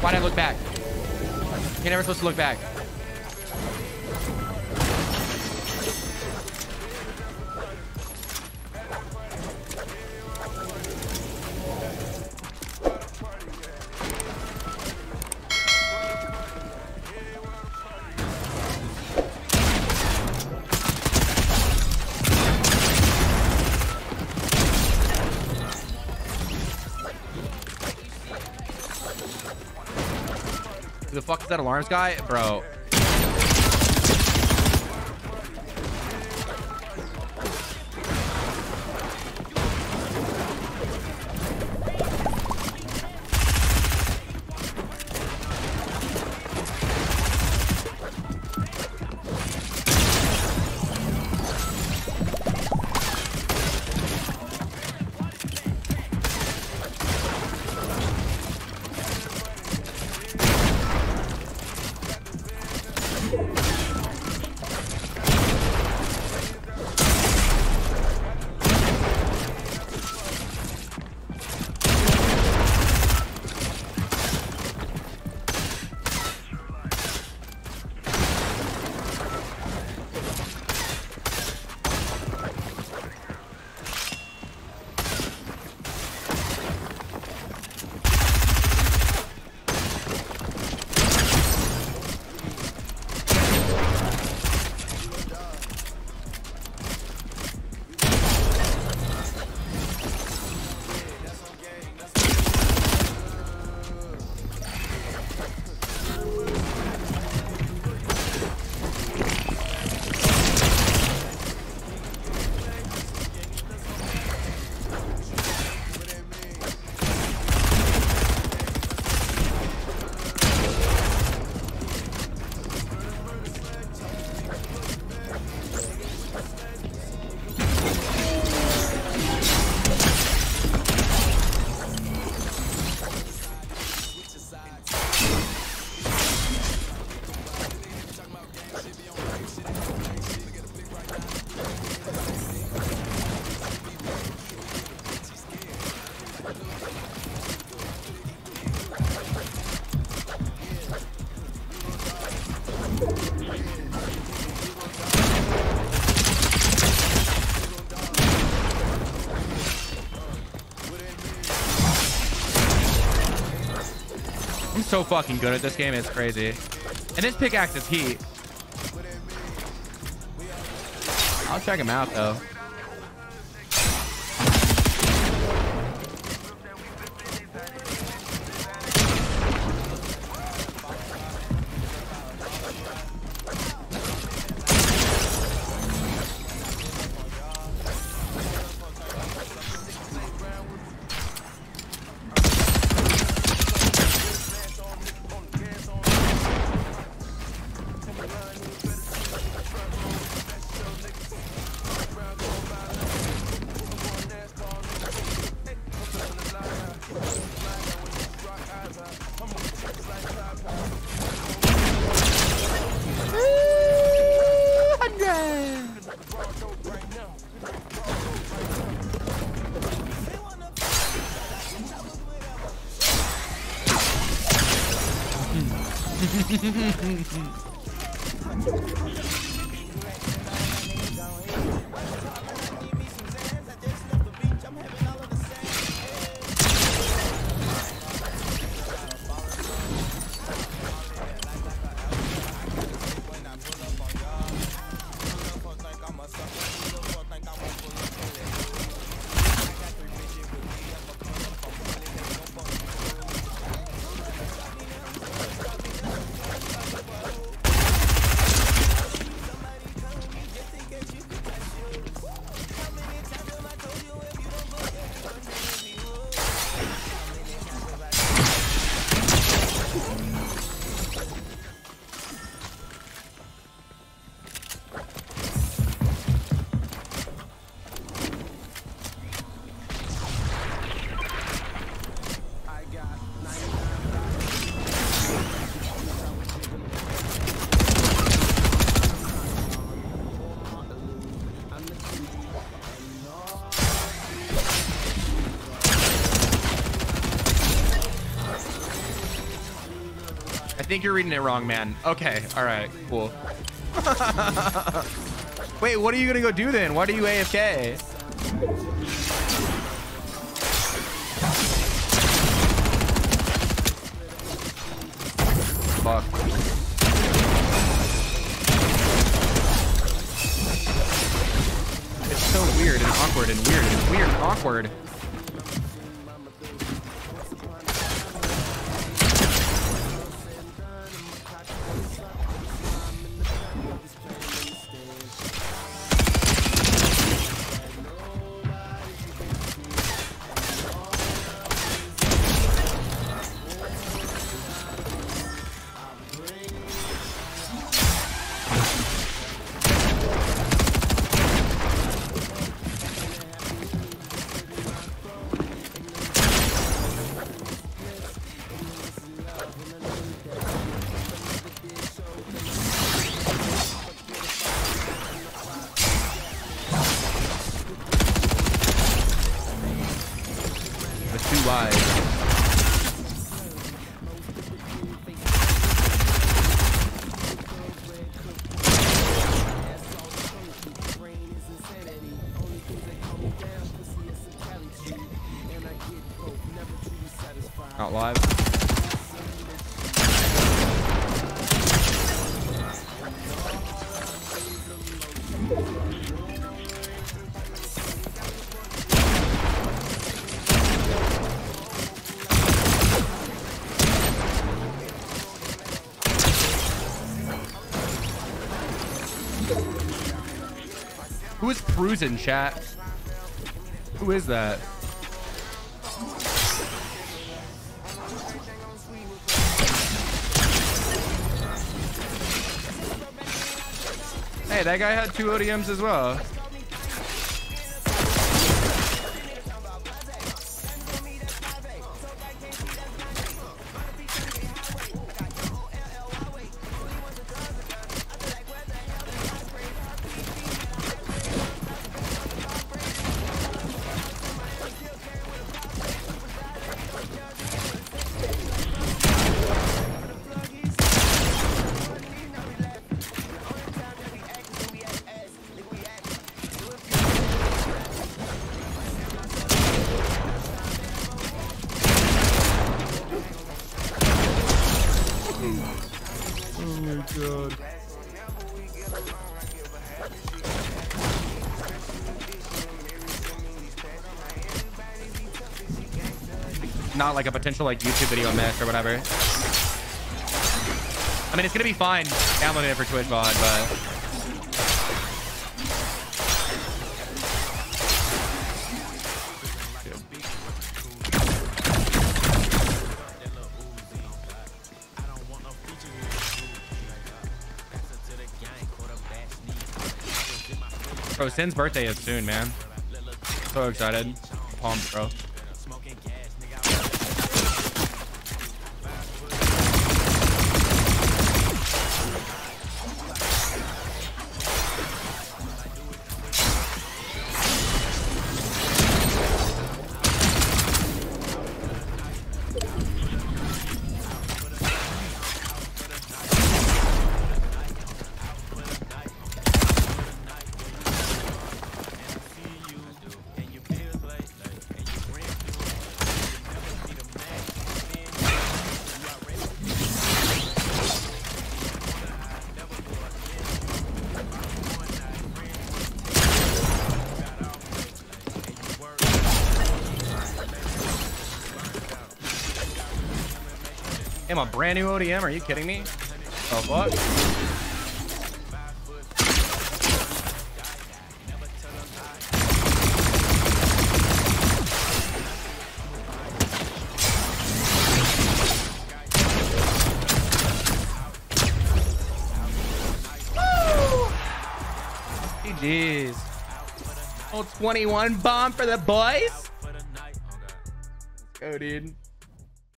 Why'd I look back? You're never supposed to look back. Who the fuck is that alarms guy? Bro. I'm so fucking good at this game. It's crazy. And this pickaxe is heat. I'll check him out though. I think you're reading it wrong, man. Okay. All right. Cool. Wait, what are you gonna go do then? Why are you AFK? Fuck. It's so weird and awkward and weird and weird and awkward. Too wide. Not live. Who is Prusen, chat? Who is that? Hey, that guy had 2 ODMs as well. Oh my god. Not like a potential like YouTube video miss or whatever. I mean, it's gonna be fine downloading it for Twitch VOD, but bro, Sin's birthday is soon, man. So excited. Pumped, bro. Am a brand new ODM? Are you kidding me? Oh, fuck. GG's. Oh, 21 bomb for the boys. Let's go, dude.